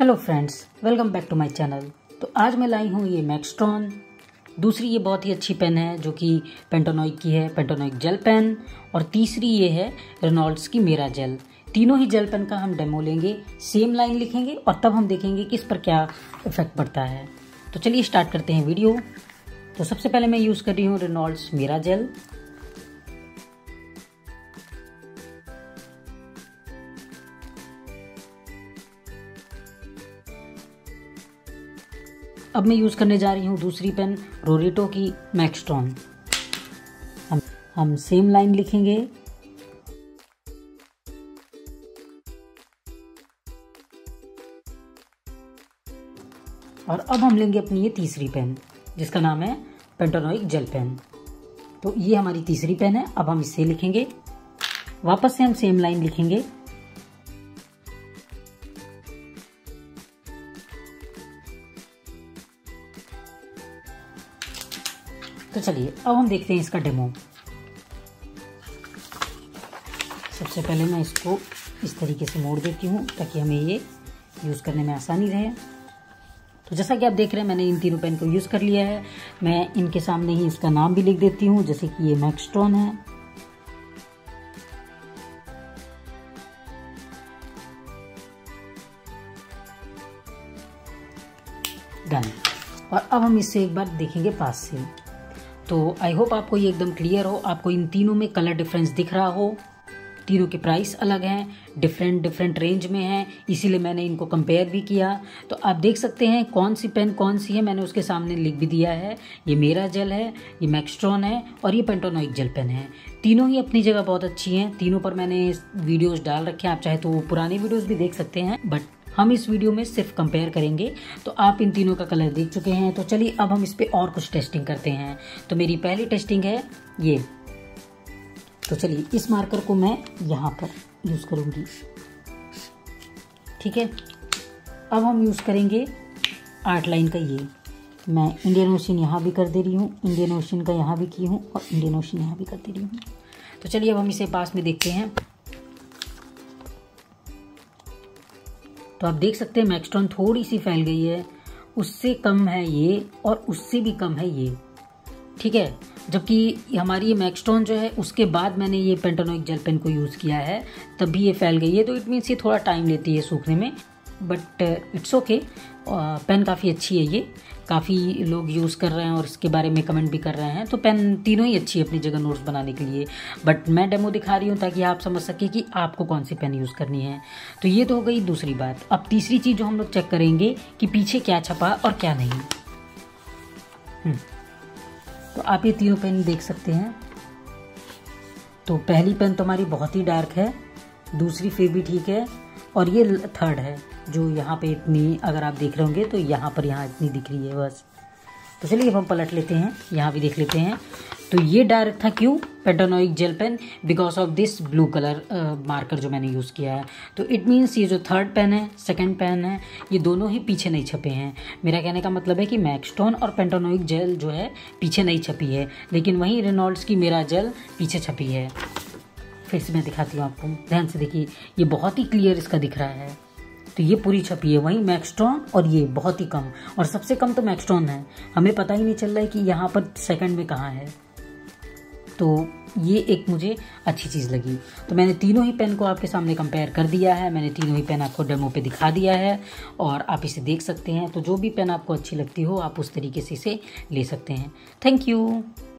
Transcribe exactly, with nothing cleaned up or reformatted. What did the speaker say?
Hello friends, welcome back to my channel. तो आज मैं लाई हूँ ये मैक्सट्रॉन। दूसरी ये बहुत ही अच्छी पेन है जो कि पेंटानॉइक की है, पेंटानॉइक जेल पेन। और तीसरी ये है रेनॉल्ड्स की मेरा जेल। तीनों ही जेल पेन का हम डेमो लेंगे, सेम लाइन लिखेंगे और तब हम देखेंगे कि इस पर क्या इफेक्ट पड़ता है। तो चलिए स्टार्ट करते हैं वीडियो। तो सबसे पहले मैं यूज़ कर रही हूँ रेनॉल्ड्स मेरा जेल। अब मैं यूज़ करने जा रही हूँ दूसरी पेन रोरेटो की मैक्सट्रॉन। हम हम सेम लाइन लिखेंगे और अब हम लेंगे अपनी ये तीसरी पेन जिसका नाम है पेंटानॉइक जेल पेन। तो ये हमारी तीसरी पेन है। अब हम इससे लिखेंगे, वापस से हम सेम लाइन लिखेंगे। तो चलिए अब हम देखते हैं इसका डेमो। सबसे पहले मैं इसको इस तरीके से मोड़ देती हूँ ताकि हमें ये यूज़ करने में आसानी रहे। तो जैसा कि आप देख रहे हैं मैंने इन तीनों पेन को यूज़ कर लिया है। मैं इनके सामने ही इसका नाम भी लिख देती हूँ, जैसे कि ये मैक्सट्रॉन है। डन। और अब हम इससे एक बार देखेंगे पास से। तो आई होप आपको ये एकदम क्लियर हो, आपको इन तीनों में कलर डिफरेंस दिख रहा हो। तीनों के प्राइस अलग हैं, डिफरेंट डिफरेंट रेंज में हैं, इसीलिए मैंने इनको कंपेयर भी किया। तो आप देख सकते हैं कौन सी पेन कौन सी है, मैंने उसके सामने लिख भी दिया है। ये मेरा जेल है, ये मैक्सट्रॉन है और ये पेंटानॉइक जेल पेन है। तीनों ही अपनी जगह बहुत अच्छी हैं। तीनों पर मैंने वीडियोज़ डाल रखे हैं, आप चाहे तो पुरानी वीडियोज़ भी देख सकते हैं, बट हम इस वीडियो में सिर्फ कंपेयर करेंगे। तो आप इन तीनों का कलर देख चुके हैं। तो चलिए अब हम इस पे और कुछ टेस्टिंग करते हैं। तो मेरी पहली टेस्टिंग है ये। तो चलिए इस मार्कर को मैं यहाँ पर यूज़ करूँगी, ठीक है। अब हम यूज़ करेंगे आर्ट लाइन का ये। मैं इंडियन ओशन यहाँ भी कर दे रही हूँ, इंडियन ओशन का यहाँ भी की हूँ और इंडियन ओशन यहाँ भी कर दे रही हूँ। तो चलिए अब हम इसे पास में देखते हैं। तो आप देख सकते हैं मैक्सट्रॉन थोड़ी सी फैल गई है, उससे कम है ये और उससे भी कम है ये, ठीक है। जबकि हमारी ये मैक्सट्रॉन जो है उसके बाद मैंने ये पेंटानॉइक जेल पेन को यूज़ किया है, तब भी ये फैल गई है। तो इट मीन्स ये थोड़ा टाइम लेती है सूखने में, बट इट्स ओके। पेन काफ़ी अच्छी है, ये काफ़ी लोग यूज़ कर रहे हैं और इसके बारे में कमेंट भी कर रहे हैं। तो पेन तीनों ही अच्छी है अपनी जगह नोट्स बनाने के लिए, बट मैं डेमो दिखा रही हूँ ताकि आप समझ सकें कि आपको कौन सी पेन यूज़ करनी है। तो ये तो हो गई दूसरी बात। अब तीसरी चीज़ जो हम लोग चेक करेंगे कि पीछे क्या छपा और क्या नहीं। तो आप ये तीनों पेन देख सकते हैं। तो पहली पेन तो हमारी बहुत ही डार्क है, दूसरी फिर भी ठीक है, और ये थर्ड है जो यहाँ पे इतनी, अगर आप देख रहे होंगे तो यहाँ पर यहाँ इतनी दिख रही है बस। तो चलिए अब हम पलट लेते हैं, यहाँ भी देख लेते हैं। तो ये डार्क था क्यों? Pentonic gel pen, because of this blue colour marker जो मैंने यूज़ किया है। तो इट मीन्स ये जो थर्ड पेन है, सेकंड पेन है, ये दोनों ही पीछे नहीं छपे हैं। मेरा कहने का मतलब है कि मैक्सट्रॉन और पेंटानॉइक जेल जो है पीछे नहीं छपी है, लेकिन वहीं रेनॉल्ड्स की मेरा जेल पीछे छपी है। फिर से मैं दिखाती हूँ आपको, ध्यान से देखिए, ये बहुत ही क्लियर इसका दिख रहा है। तो ये पूरी छपी है, वहीं मैक्सट्रॉन और ये बहुत ही कम, और सबसे कम तो मैक्सट्रॉन है। हमें पता ही नहीं चल रहा है कि यहाँ पर सेकंड में कहाँ है। तो ये एक मुझे अच्छी चीज़ लगी। तो मैंने तीनों ही पेन को आपके सामने कंपेयर कर दिया है, मैंने तीनों ही पेन आपको डेमो पे दिखा दिया है और आप इसे देख सकते हैं। तो जो भी पेन आपको अच्छी लगती हो आप उस तरीके से इसे ले सकते हैं। Thank you.